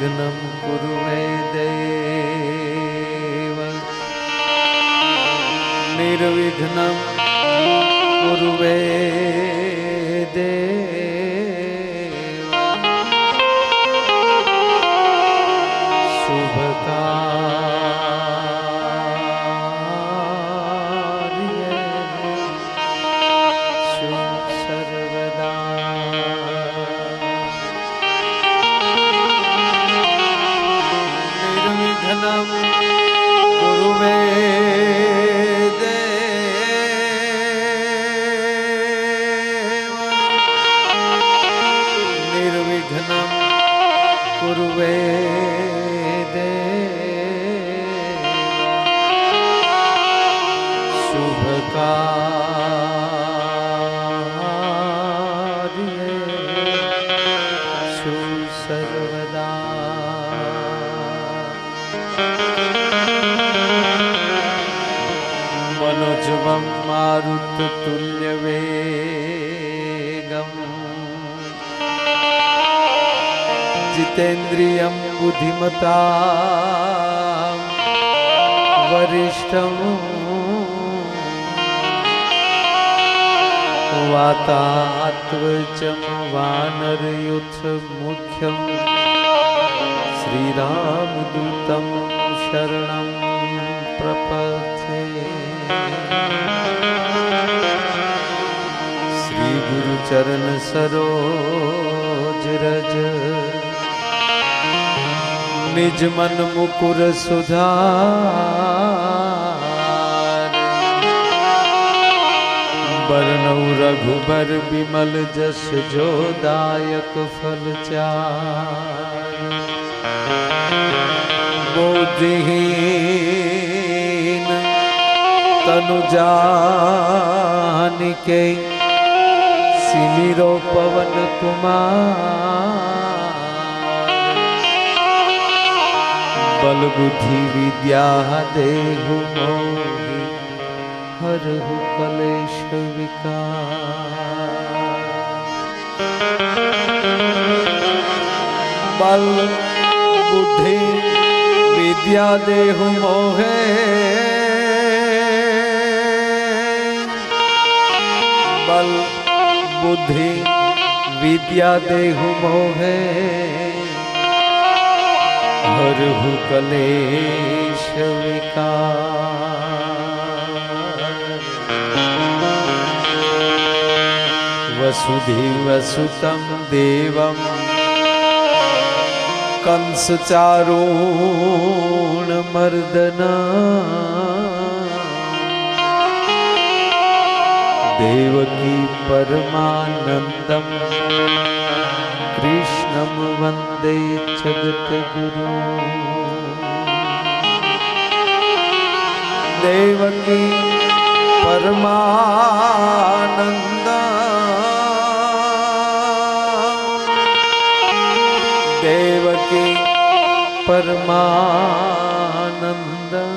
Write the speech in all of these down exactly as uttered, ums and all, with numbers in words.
निर्विघ्नं कुरु मे देव, निर्विघ्नं कुरु मे देव। शुभ कार्ये शुभ सर्वदा। निर्विघ्नं कुरु मे देव, निर्विघ्नं कुरु मे देव। शुभ कार्ये शुभ सर्वदा। मनोजवं मारुततुल्यवेगं जितेन्द्रियं बुद्धिमतां वरिष्ठं वातात्मजं वानरयूथमुख्यं श्रीरामदूतं शरणं प्रपद्ये। श्री गुरुचरण सरोज रज निज मन मुकुर सुधार। बरनौ रघुबर बिमल जस जो दायक फल चार। बुद्धिहीन तनु जानिके सिमिरो पवन कुमार। बल बुद्धि विद्या देहु मोहि हरहु कलेश विकार। बल बुद्धि विद्या देहु मोहे, बल बुद्धि विद्या देहु मोहे, हरहु कलेश विकार। वसुदेवसुतं देवं कंस चारूणमर्दना। देवकी परमानंदं कृष्णं वंदे जगद्गुरु। देवकी परमानंदं, देवकी परमानंदं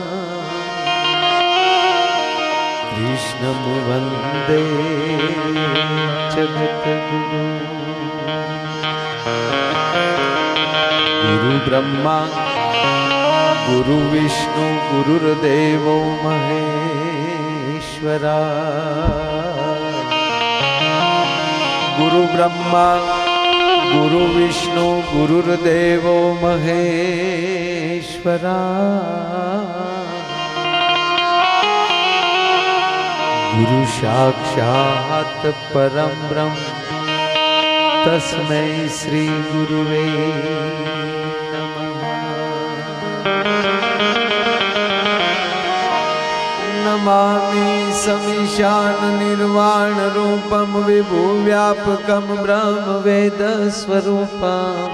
कृष्णं वंदे जगद्गुरु। गुरु ब्रह्मा गुरु विष्णु गुरुर्देवो महेश्वरा। गुरु ब्रह्मा गुरु विष्णु गुरुर्देवो महेश्वरा। गुरु साक्षात् परम ब्रह्म तस्मै श्री गुरुवे नमः। नमामि समीशान निर्वाण रूपम विभु व्यापकम ब्रह्म वेद स्वरूपम।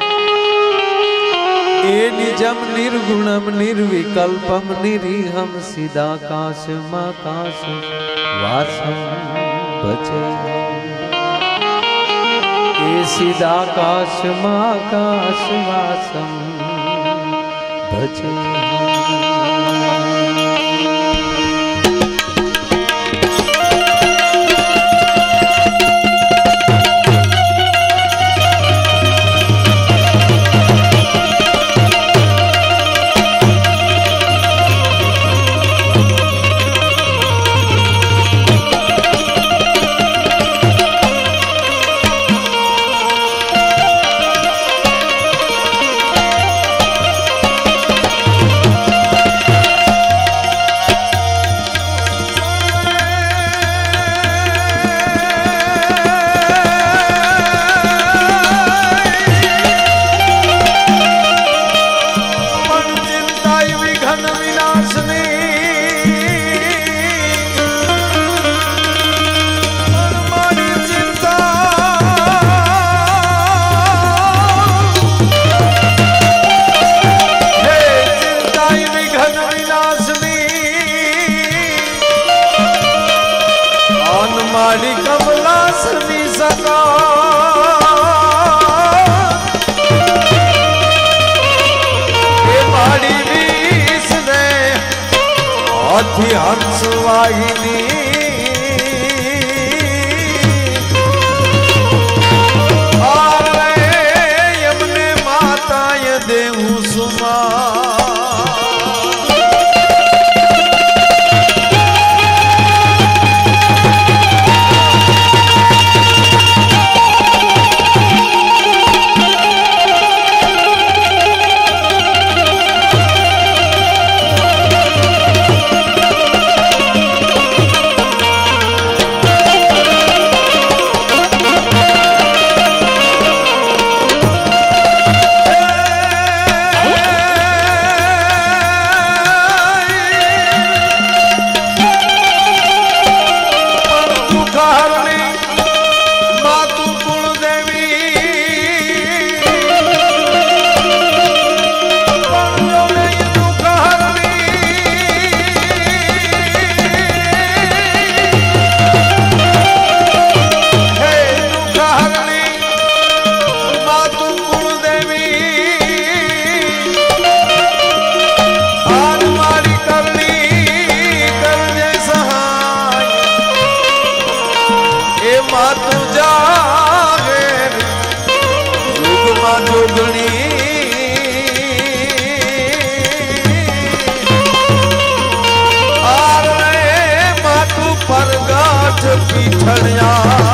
ये निजम निर्गुणम निर्विकल्पम निरीहम सिदाकाशमाकाश वासम भजेहम्। ये सिदाकाशमाकाश वासम भजेहम्। थी हंस वाहिनी यमने माता ये देहू सुमा पीछड़िया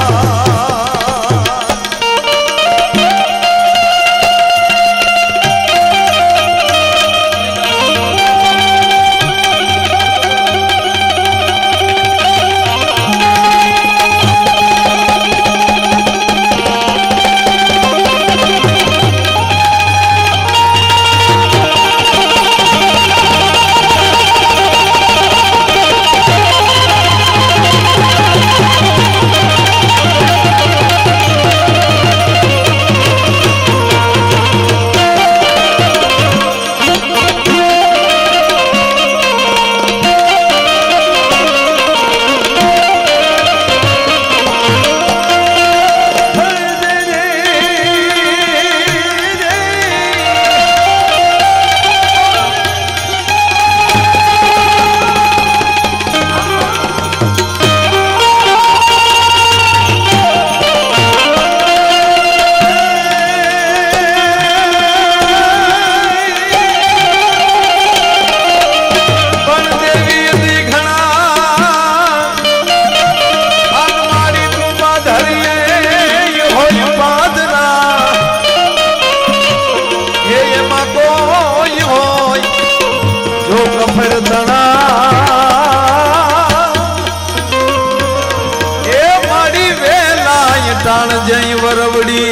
जय वरवड़ी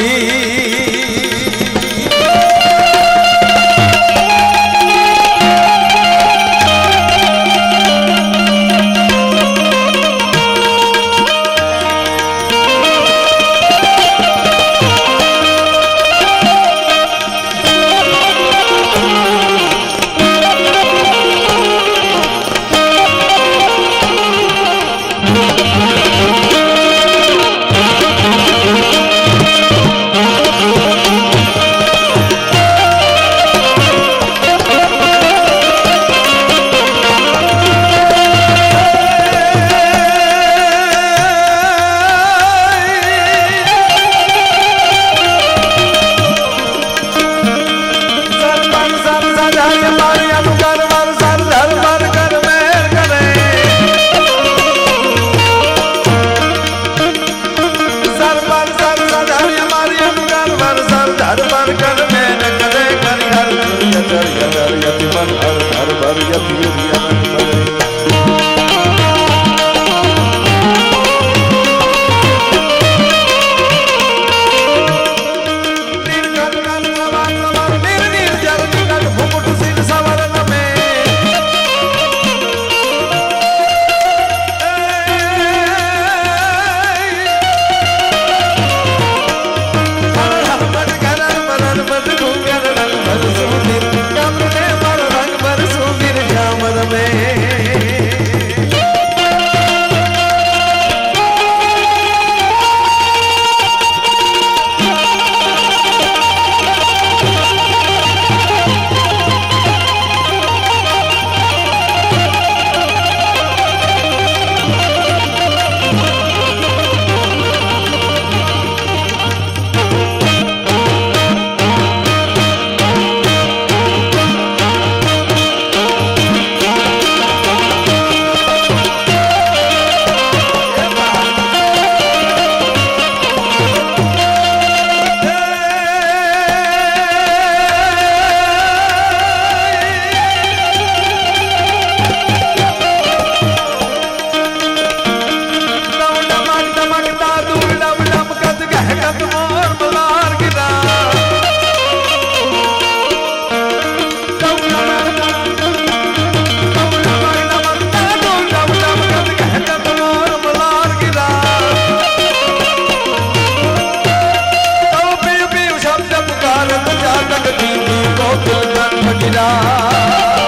મીરા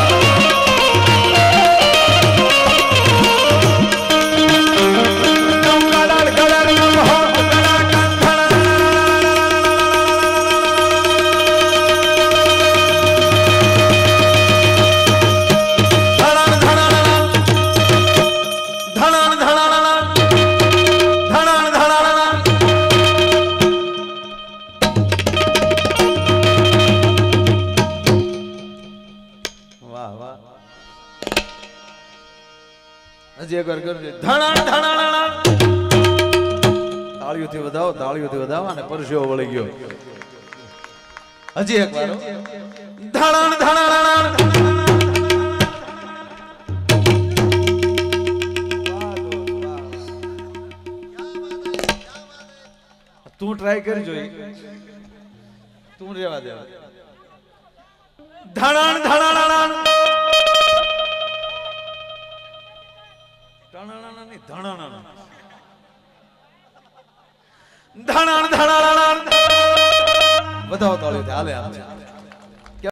તાળીઓથી વધાવો તાળીઓથી વધાવો અને પરસેવો વળી ગયો હજી એક વાર ધણાણ ધણાણ તું ટ્રાય કરી જોઈ તું રેવા દે ધણાણ ધણાણ ધણાણ ધણાણ ધણાણ વધાવો તાળીઓથી હાલે હાલે